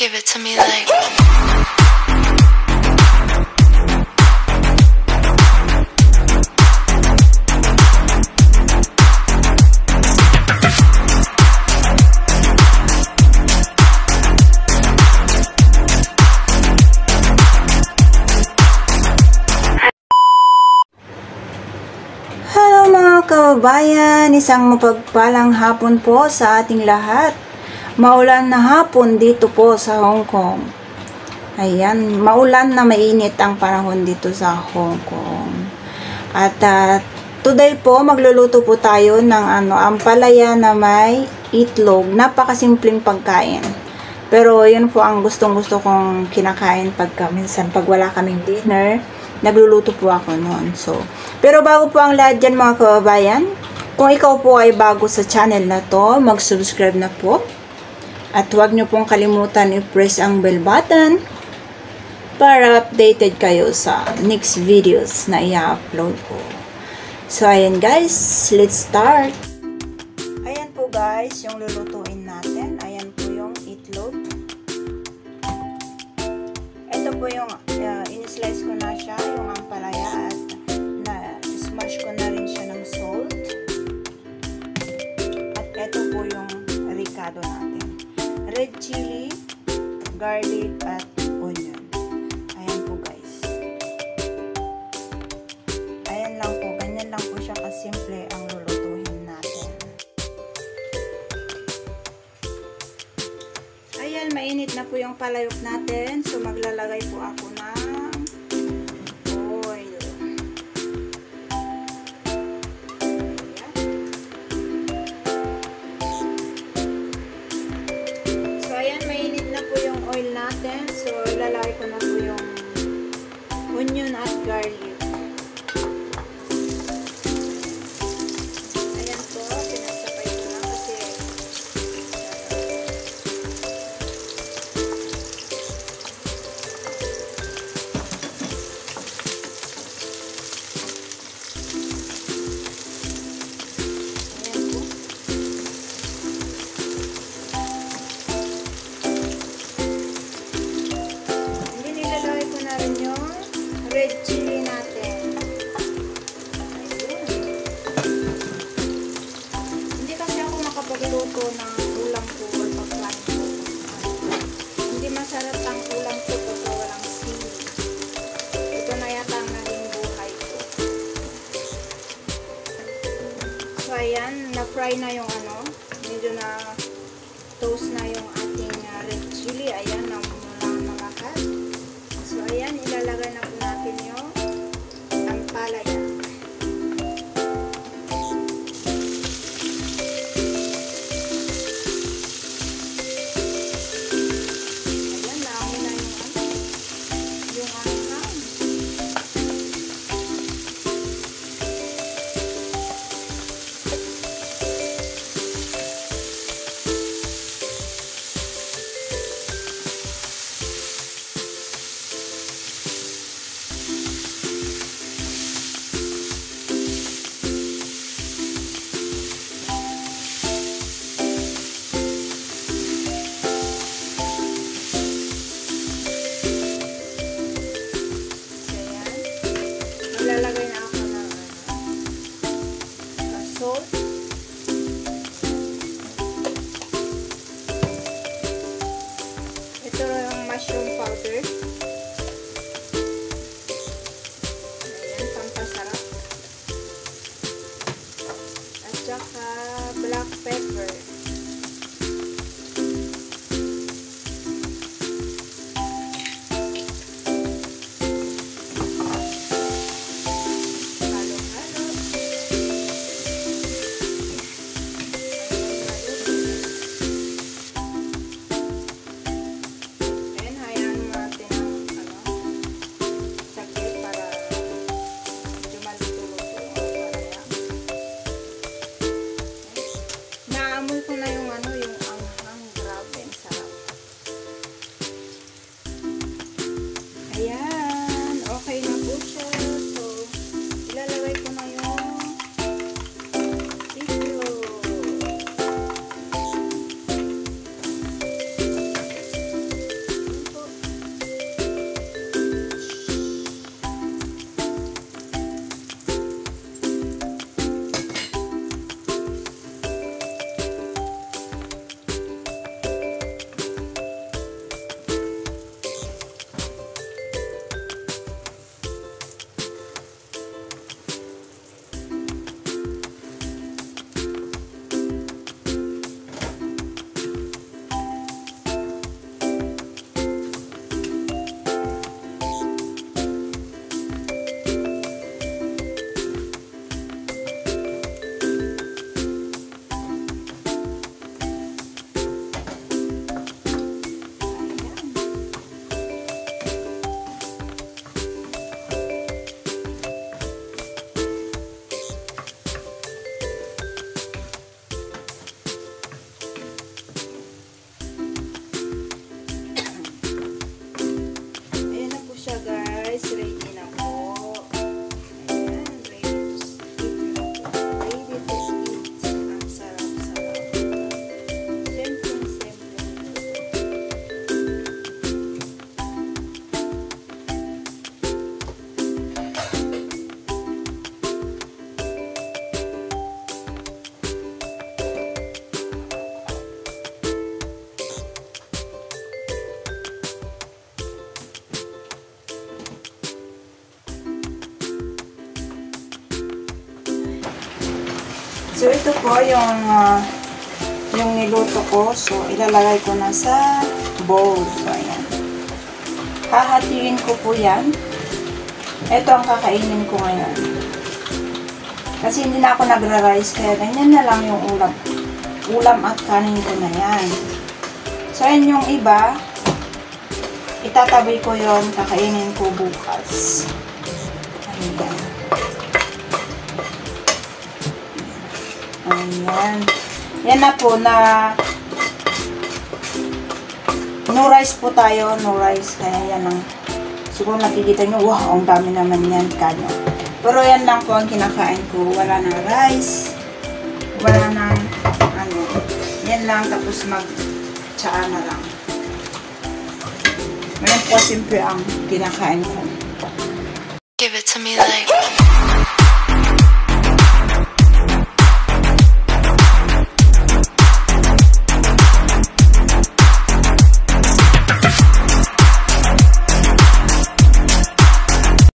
Give it to me like. Hello mga kababayan, isang mapagpalang hapon po sa ating lahat. Maulan na hapon dito po sa Hong Kong. Ayan, maulan na mainit ang panahon dito sa Hong Kong. At today po magluluto po tayo ng ampalaya na may itlog. Napakasimpleng pagkain. Pero yun po ang gustong-gusto kong kinakain minsan pag wala kaming dinner. Nagluluto po ako noon. Pero bago po ang lahat dyan mga kababayan, kung ikaw po ay bago sa channel na to, mag-subscribe na po. At huwag nyo pong kalimutan i-press ang bell button para updated kayo sa next videos na i-upload ko. So ayan guys, let's start. Ayan po guys, yung lulutuin natin. Ayan po yung itlog. Ito po yung in-slice ko na siya, yung ampalaya, at na-smash ko na rin siya ng salt. At ito po yung ricado natin. Red chili, garlic, at onion. Ayan po guys. Ayan lang po, ganyan lang po siya kasimple ang lulutuin natin. Ayan, mainit na po yung palayok natin. So maglalagay po ako ng oil. So ayan, mainit na po yung oil natin. So ilalagay ko na po yung onion at garlic. Ayan po, pinasabay ko na kasi red chili natin. Ayun. Hindi kasi ako makapagluto ng ulam po or pagkain po. Hindi masarap ang ulam po pag walang sili. Ito na yata ang naging buhay ko. So ayan, na-fry na yung medyo na toast na yung ating red chili. Ayan, na lahat. So ayan, ilalagay na po natin yung ampalaya. Ayan, naangin na yung anghang. Lalagay na ako ng salt. Ito yung mushroom powder. Ayan, pampasarap. At saka black pepper. So, ito po yung niluto ko. So, ilalagay ko na sa bowl. So, ayan. Hahatiin ko po yan. Ito ang kakainin ko ngayon. Kasi hindi na ako nagra-rice, kaya ganyan na lang yung ulam. Ulam at kanin ko na yan. So, ayan yung iba. Itatabi ko yon, kakainin ko bukas. Ayan. Ayan. Yan na po na no rice po tayo, no rice. Kaya yan ang siguro nakikita nyo, wow, ang dami naman yan kanyo. Pero yan lang po ang kinakain ko. Wala na rice. Wala na ano. Yan lang, tapos mag-tsaa na lang. Ngayon po simple ang kinakain ko. Give it to me like